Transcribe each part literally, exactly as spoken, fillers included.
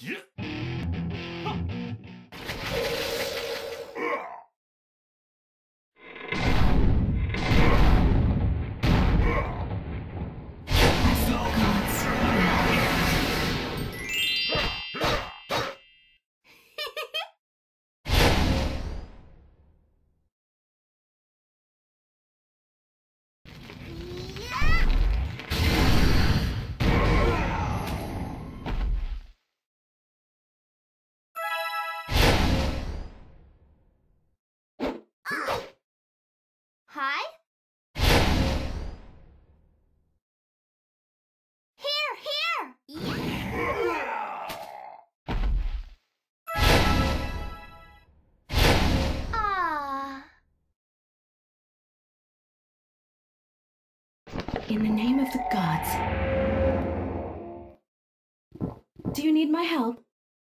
Hi? Here, here! Ah. In the name of the gods. Do you need my help?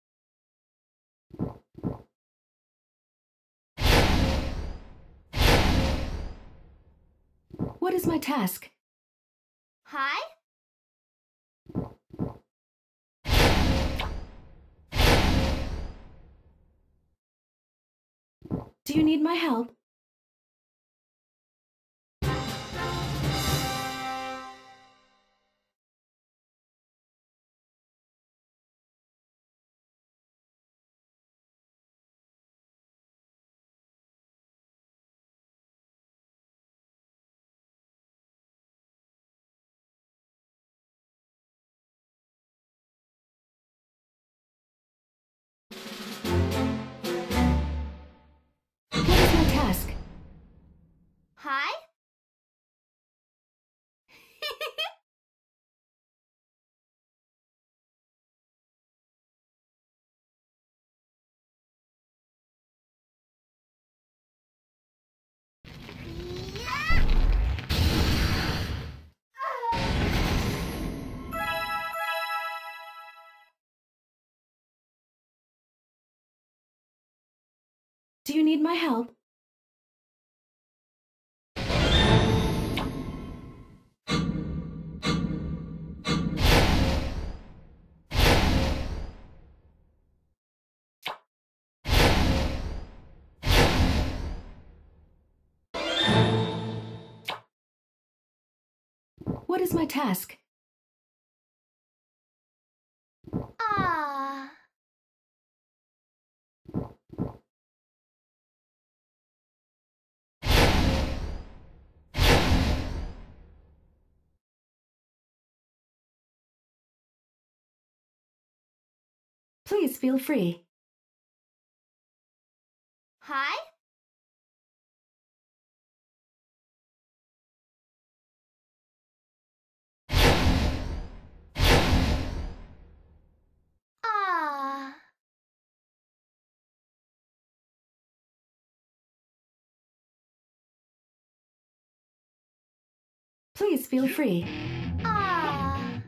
What is my task? Hi? Do you need my help? What is my task? Hi? Do you need my help? What is my task? Ah. Please feel free. Hi? Ah. Please feel free. Ah.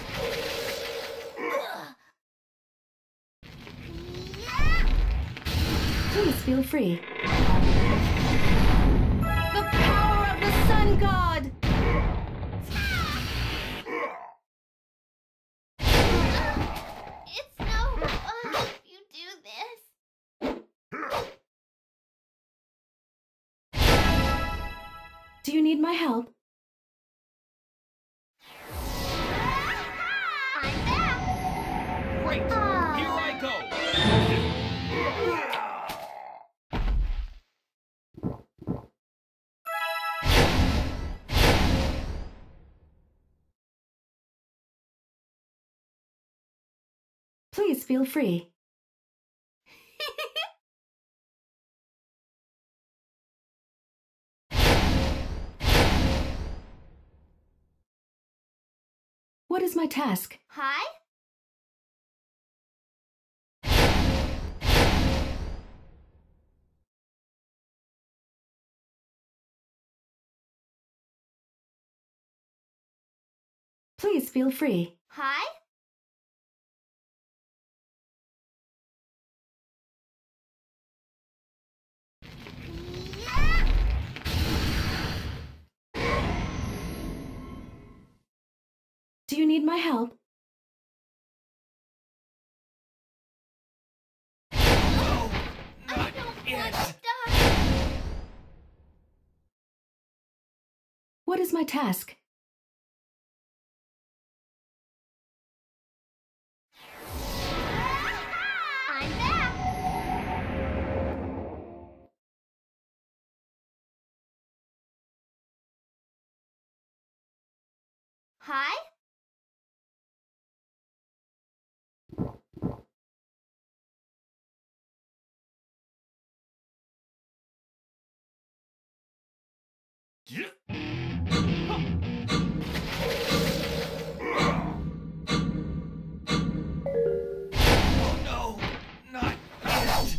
Please feel free. The power of the sun god! It's no fun if you do this. Do you need my help? I'm back! Great! Ah. Here I go! Please feel free. What is my task? Hi? Please feel free. Hi? Do you need my help? What is my task? I'm back. Hi? Yeah. Oh no, not yet.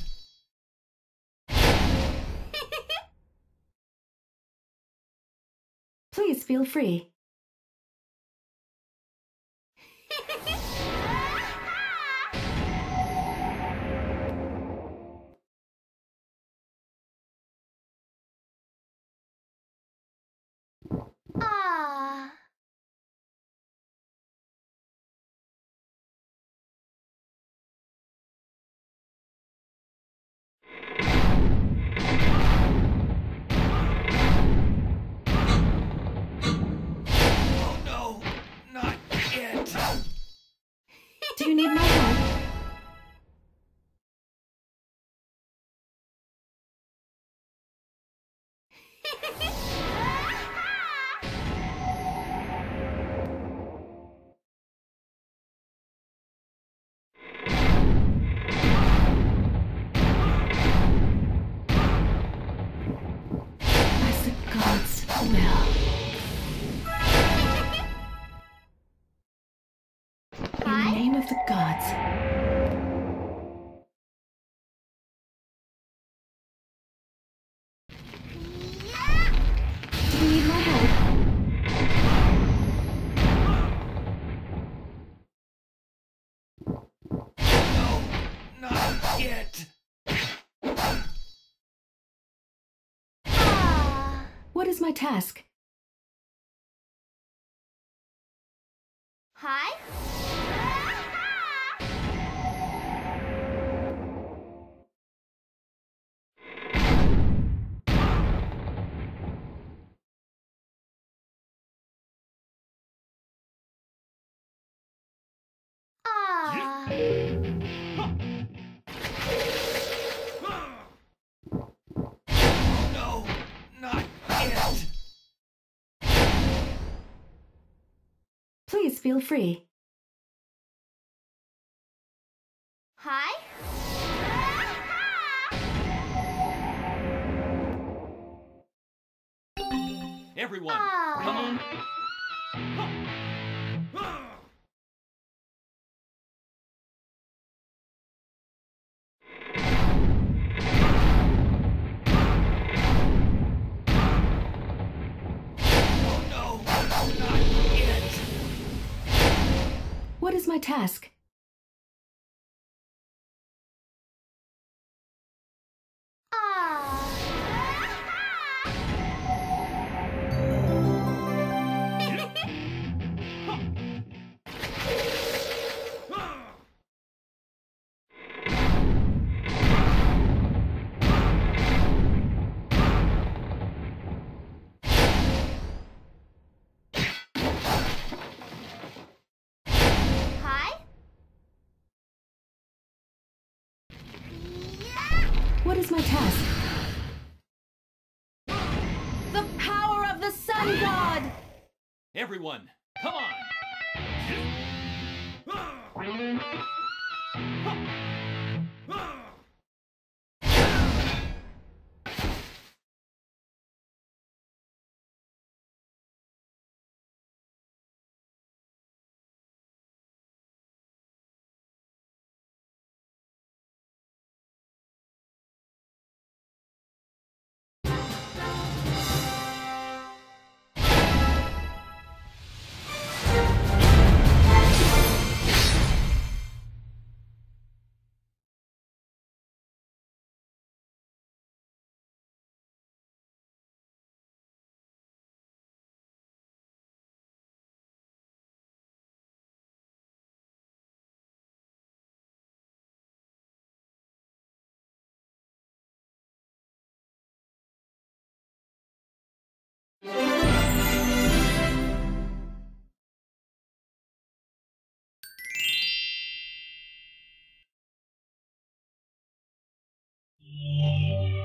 Please feel free. Ah. Oh no, not yet. Do you need my help? As the gods will. In the Hi? name of the gods. Do you need my help? No, not yet. Ah. What is my task? Hi? Ah. Oh no, not yet. Please feel free. Hi? Everyone, Ah. come on. Oh no, not yet. What is my task? Hi? What is my task? The power of the sun god! Everyone, come on. Thank you.